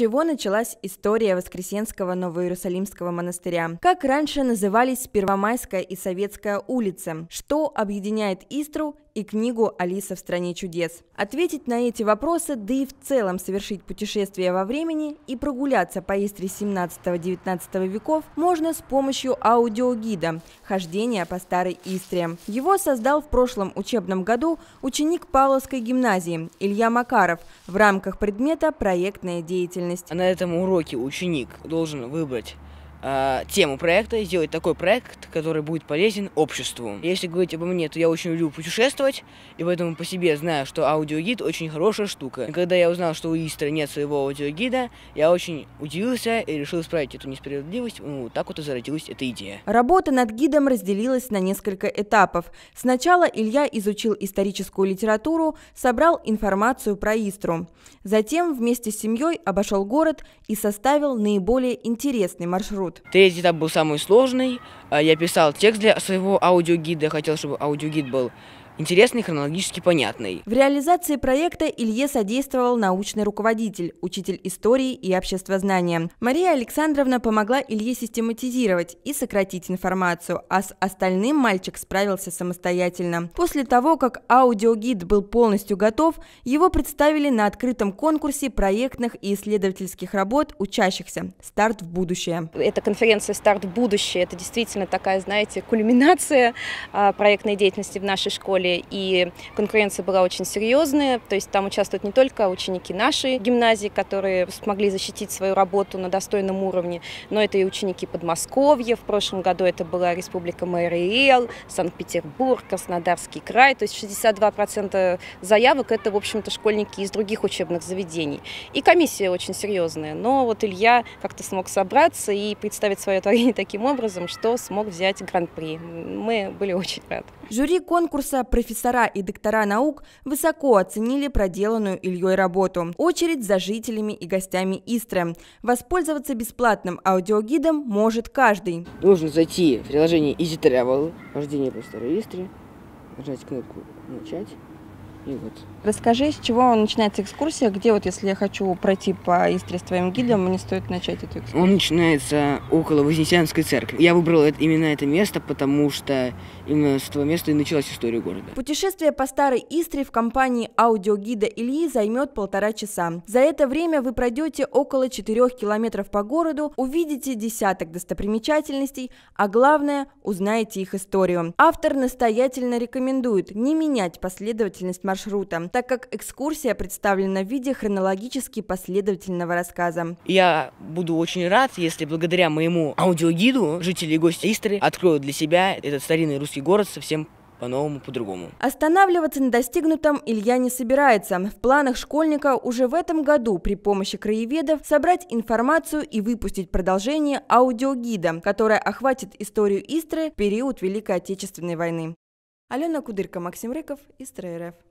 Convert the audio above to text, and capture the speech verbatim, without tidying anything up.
чего началась история Воскресенского Новоиерусалимского монастыря? Как раньше назывались Первомайская и Советская улицы? Что объединяет Истру и книгу «Алиса в стране чудес»? Ответить на эти вопросы, да и в целом совершить путешествие во времени и прогуляться по Истре семнадцатого-девятнадцатого веков можно с помощью аудиогида «Хождение по старой Истре». Его создал в прошлом учебном году ученик Павловской гимназии Илья Макаров в рамках предмета «Проектная деятельность». На этом уроке ученик должен выбрать э, тему проекта и сделать такой проект, который будет полезен обществу. Если говорить обо мне, то я очень люблю путешествовать, и поэтому по себе знаю, что аудиогид очень хорошая штука. И когда я узнал, что у Истры нет своего аудиогида, я очень удивился и решил исправить эту несправедливость. Ну, так вот и зародилась эта идея. Работа над гидом разделилась на несколько этапов. Сначала Илья изучил историческую литературу, собрал информацию про Истру. Затем вместе с семьей обошел город и составил наиболее интересный маршрут. Третий этап был самый сложный. Я писал текст для своего аудиогида, хотел, чтобы аудиогид был интересный, хронологически понятный. В реализации проекта Илье содействовал научный руководитель, учитель истории и обществознания. Мария Александровна помогла Илье систематизировать и сократить информацию, а с остальным мальчик справился самостоятельно. После того, как аудиогид был полностью готов, его представили на открытом конкурсе проектных и исследовательских работ учащихся «Старт в будущее». Эта конференция «Старт в будущее» – это действительно такая, знаете, кульминация а, проектной деятельности в нашей школе. И конкуренция была очень серьезная, то есть там участвуют не только ученики нашей гимназии, которые смогли защитить свою работу на достойном уровне, но это и ученики Подмосковья, в прошлом году это была Республика МРЛ, Санкт-Петербург, Краснодарский край, то есть шестьдесят два процента заявок это, в общем-то, школьники из других учебных заведений. И комиссия очень серьезная, но вот Илья как-то смог собраться и представить свое творение таким образом, что смог взять гран-при. Мы были очень рады. Жюри конкурса, профессора и доктора наук высоко оценили проделанную Ильей работу. Очередь за жителями и гостями Истры. Воспользоваться бесплатным аудиогидом может каждый. Нужно зайти в приложение Easy Travel, хождение по старой Истре, нажать кнопку «Начать». И вот. Расскажи, с чего начинается экскурсия, где вот если я хочу пройти по Истре с твоим гидом, мне стоит начать эту экскурсию? Он начинается около Вознесенской церкви. Я выбрал это, именно это место, потому что именно с этого места и началась история города. Путешествие по старой Истре в компании аудиогида Ильи займет полтора часа. За это время вы пройдете около четырёх километров по городу, увидите десяток достопримечательностей, а главное, узнаете их историю. Автор настоятельно рекомендует не менять последовательность маршрута, так как экскурсия представлена в виде хронологически последовательного рассказа. Я буду очень рад, если благодаря моему аудиогиду жители и гости Истры откроют для себя этот старинный русский город совсем по-новому, по-другому. Останавливаться на достигнутом Илья не собирается. В планах школьника уже в этом году при помощи краеведов собрать информацию и выпустить продолжение аудиогида, которое охватит историю Истры в период Великой Отечественной войны. Алена Кудырка, Максим Рыков, Истра РФ.